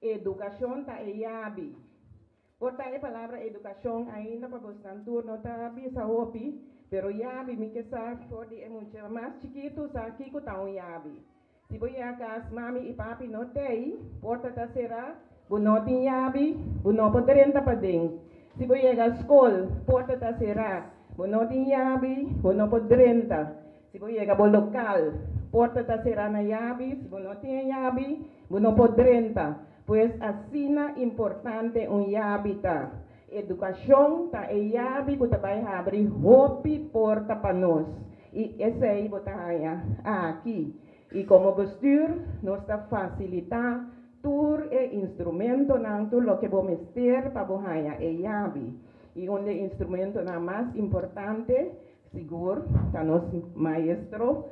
educación ta yabi. Por ta palavra educación ainda para bostan turno ta bisa hopi, pero yabi mi que sa for di mucho más chiquito sa kiko ta yabi. Si voy a casa mami y papi no tei, porta ta será, bunotin yabi, buno po 30 pa ding. Si voy a school, porta ta será, bunotin yabi, buno po 30. Si voy a local, porta ta será na yabi, si bunotin yabi, buno po 30. Pues así na importante un yabita. Educación ta yabi ko tabay habri hopi porta panos. Y ese ahí botaya aquí. Y como bestuur nos está facilitar tur e instrumento nang tu lo que vamos ter pa bohaya yabi. Y un instrumento na más importante seguro ta nos maestro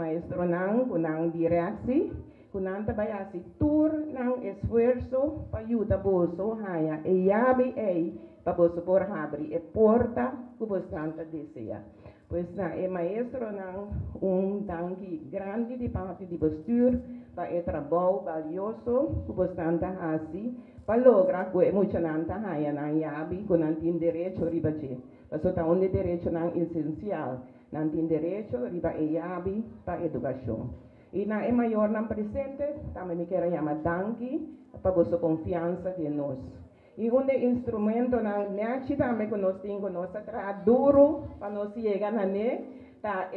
nang kunang direksi kunang tabayasi tur nang esfuerzo pa ayuda bolso haya yabi pa bolso por habri e porta kubostanta desea. Pues na maestro nang danki grande de parte de bestuur pa trabalho valioso kubostanta hasi pa logra que mucha nanta haya nang yabi kunan tin derecho ribaje. Paso ta onde derecho nang esencial nang tin derecho riba yabi pa educación. E na maior nang presente também me quero chamar danki pa bosso confiança de nós. E um instrumento na NEACH também que nós temos, nós trabalhamos duro para nós chegar na NE, tá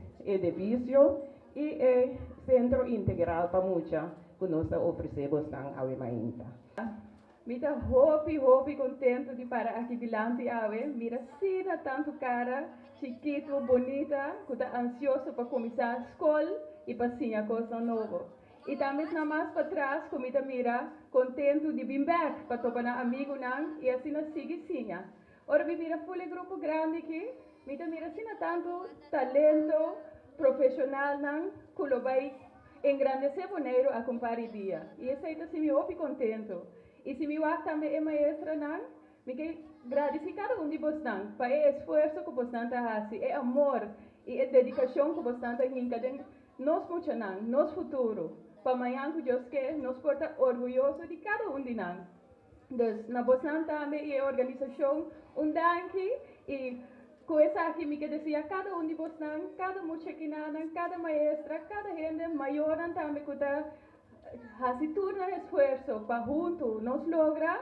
edifício e centro integral para muita que nós oferecemos na Awemainta. Mira hopi contento de para aqui delante awe, mira sina tanto cara, chiquito, bonita, que está ansioso para começar a escola e para sinha coisa nova. E também na mais para trás, como mira, contento de vir back para topar na amigo nang e assim na sigue sinha. Ora mira full grupo grande aqui, mira sina tanto talento profissional nang que vai engrandecer boneiro a comparar dia. E esse aí tá se me ouve contento. E se me vai também é maestra nang, me que gratificado de vocês, para o esforço que vocês fazem, é amor e é dedicação que vocês têm nos muito nang, nos futuro. Para amanhã que Deus quer, nos porta orgulhoso de cada de nós. Então, na Bosnan também é organização, danke e coisa aqui me que dizia cada de Bosnan, cada muchaquinana, cada maestra, cada gente maior também que está fazendo turno esforço para junto nos lograr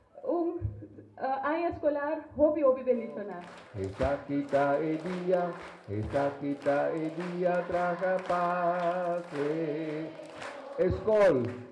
ano escolar hobi bendicionar. Esa kita dia traga paz. Escola.